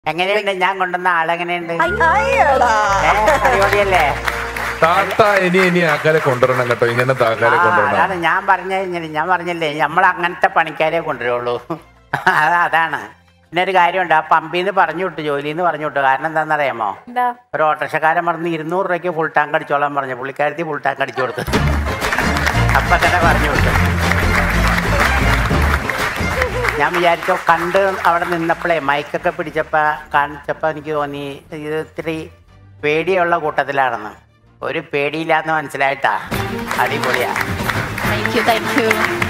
എങ്ങനെയുണ്ട് ഞാൻ കൊണ്ടുവന്ന ആളെങ്ങനെയുണ്ട്? അയ്യടാ. അടിപൊളിയല്ലേ? താത്ത ഇനി ആൾക്കാരെ കൊണ്ടുവരണം കേട്ടോ, ഇങ്ങനെ ആൾക്കാരെ കൊണ്ടുവരണം. അതാണ് ഞാൻ പറഞ്ഞില്ലേ നമ്മൾ അങ്ങനത്തെ പണിക്കാരെ കൊണ്ടുവരുള്ളൂ. അതാണ്. പിന്നെ ഒരു കാര്യമുണ്ട്, ആ പമ്പിന്ന് പറഞ്ഞു വിട്ടു, ജോലിന്ന് പറഞ്ഞു വിട്ടു. കാരണം എന്താണെന്നറിയാമോ? ഒരു ഓട്ടോറിക്ഷക്കാരൻ പറഞ്ഞ് 200 രൂപയ്ക്ക് ഫുൾ ടാങ്ക് അടിച്ചോളാൻ പറഞ്ഞു. പുള്ളിക്കാരത്തി ഫുൾ ടാങ്ക് അടിച്ചു കൊടുത്തു. അപ്പൊ തന്നെ പറഞ്ഞു വിട്ടു. ഞാൻ വിചാരിച്ചോ, കണ്ട് അവിടെ നിന്നപ്പോഴേ മൈക്കൊക്കെ കാണിച്ചപ്പോൾ എനിക്ക് തോന്നി ഇത് ഇത്തിരി പേടിയുള്ള കൂട്ടത്തിലാണെന്ന്. ഒരു പേടിയില്ലാന്ന് മനസ്സിലായിട്ടാ. അടിപൊളിയാ. Thank U.